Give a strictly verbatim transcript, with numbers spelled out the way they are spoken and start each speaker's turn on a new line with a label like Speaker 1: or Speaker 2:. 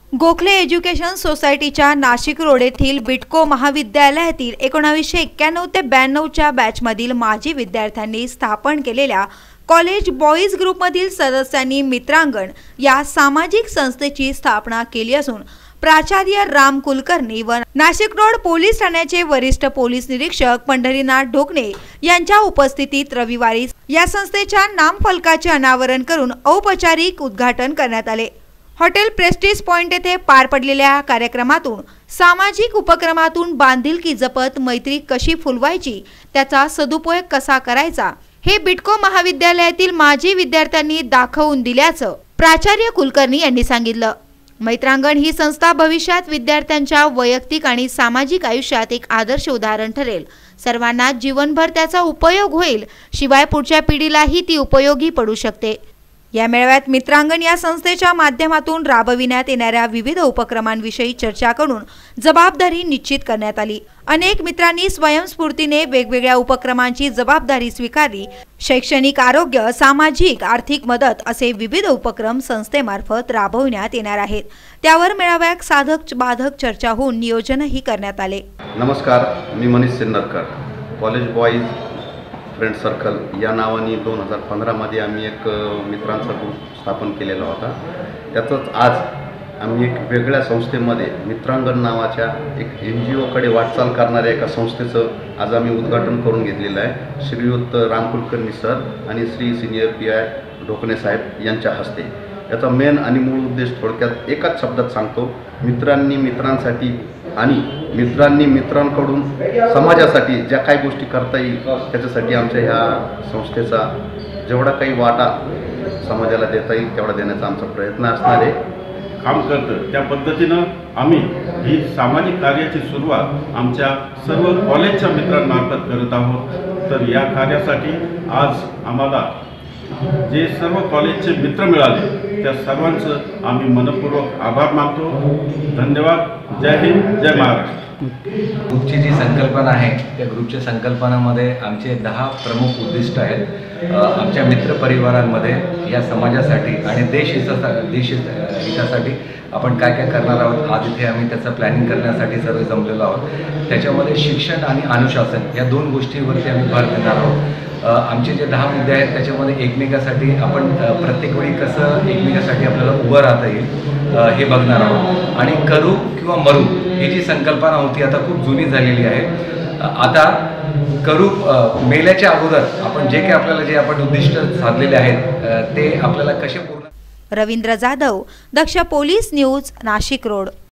Speaker 1: Gokhale education सोसायटीच्या Nashik road येथील बिटको महाविद्यालयातील एकोणीसशे एक्क्याण्णव ते ब्याण्णवच्या बॅचमधील माजी विद्यार्थ्यांनी स्थापन केलेल्या कॉलेज बॉईज ग्रुपमधील सदस्यांनी मित्रांगण या सामाजिक संस्थेची स्थापना केली असून प्राचार्य राम कुलकर्णी व नाशिक रोड पोलीस ठाण्याचे वरिष्ठ पोलीस निरीक्षक पंढरीनाथ ढोकणे यांच्या उपस्थितीत रविवारी या संस्थेच्या नामफलकाचे अनावरण करून औपचारिक उद्घाटन करण्यात आले। हॉटेल प्रेस्टिज पॉइंट येथे पार पडलेल्या कार्यक्रमातून सामाजिक उपक्रमातून बांधिलकी जपत मैत्री कशी फुलवायची, त्याचा सदुपयोग कसा करायचा हे बिटको महाविद्यालयातील माजी विद्यार्थ्यांनी दाखवून दिल्याचं प्राचार्य कुलकर्णी यांनी सांगितलं। मैत्रांगण ही संस्था भविष्यात विद्यार्थ्यांच्या वैयक्तिक आणि सामाजिक आयुष्यात एक आदर्श उदाहरण ठरेल। सर्वांना जीवनभर त्याचा उपयोग होईल, शिवाय पुढच्या पिढीलाही ती उपयोगी पडू शकते। या मेळाव्यात मित्रांगण या संस्थेच्या माध्यमातून राबविण्यात येणाऱ्या विविध उपक्रमांविषयी चर्चा करून जबाबदारी निश्चित करण्यात आली। अनेक मित्रांनी स्वयंस्फूर्तीने वेगवेगळ्या उपक्रमांची जबाबदारी स्वीकारली। शैक्षणिक, आरोग्य, सामाजिक, आर्थिक मदत असे विविध उपक्रम संस्थेमार्फत राबविण्यात येणार आहेत। त्यावर मेळाव्यात साधक बाधक चर्चा होऊन नियोजनही करण्यात आले।
Speaker 2: नमस्कार, मी Manish Sinnarkar. College boys friend circle या नावाने दोन हजार पंधरामध्ये आम्ही एक मित्रांचा ग्रुप स्थापन केलेला होता। त्यातच आज आम्ही एक वेगळ्या संस्थेमध्ये मित्रांगण नावाच्या एक एन जी ओकडे वाटचाल करणाऱ्या एका संस्थेचं आज आम्ही उद्घाटन करून घेतलेलं आहे। श्रीयुत राम कुलकर्णी सर आणि Shri senior P I Dhokane साहेब यांच्या हस्ते। याचा मेन आणि मूळ उद्देश थोडक्यात एकाच शब्दात सांगतो, मित्रांनी मित्रांसाठी आणि मित्रांनी मित्रांकडून समाजासाठी ज्या काही गोष्टी करता येईल त्याच्यासाठी आमच्या ह्या संस्थेचा जेवढा काही वाटा समाजाला देता येईल तेवढा देण्याचा आमचा प्रयत्न असणार आहे।
Speaker 3: काम करतं त्या पद्धतीनं आम्ही ही सामाजिक कार्याची सुरुवात आमच्या सर्व कॉलेजच्या मित्रांमार्फत करत आहोत। तर या कार्यासाठी आज आम्हाला जे सर्व कॉलेजचे मित्र मिळाले त्या सर्वांचं आम्ही मनपूर्वक आभार मानतो। धन्यवाद। जय हिंद, जय महाराष्ट्र।
Speaker 4: ग्रुपची जी संकल्पना आहे त्या ग्रुपच्या संकल्पनामध्ये आमचे दहा प्रमुख उद्दिष्ट आहेत। आमच्या मित्रपरिवारांमध्ये या समाजासाठी आणि देश हिता देश हितासाठी आपण काय काय करणार आहोत, आज इथे आम्ही त्याचं प्लॅनिंग करण्यासाठी सर्व जमलेलो आहोत। त्याच्यामध्ये शिक्षण आणि अनुशासन या दोन गोष्टींवरती आम्ही भर देणार आहोत। आमचे जे दहा मुद्दे आहेत त्याच्यामध्ये एकमेकासाठी आपण प्रत्येक वेळी कसं एकमेकासाठी आपल्याला उभं राहता येईल हे बघणार आहोत। आणि करू किंवा मरू ही जी संकल्पना होती आता खूप जुनी झालेली आहे। आता करू मेल्याच्या अगोदर आपण जे काही आपल्याला जे आपण उद्दिष्ट साधलेले आहेत ते आपल्याला कसे पूर्ण।
Speaker 1: Ravindra Jadhav, Daksh police news, Nashik road.